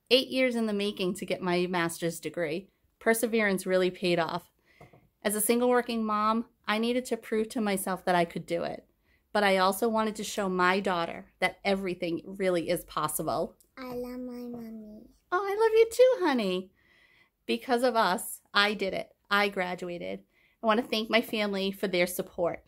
8 years in the making to get my master's degree. Perseverance really paid off. As a single working mom, I needed to prove to myself that I could do it. But I also wanted to show my daughter that everything really is possible. I love my mommy. Oh, I love you too, honey. Because of us, I did it. I graduated. I want to thank my family for their support.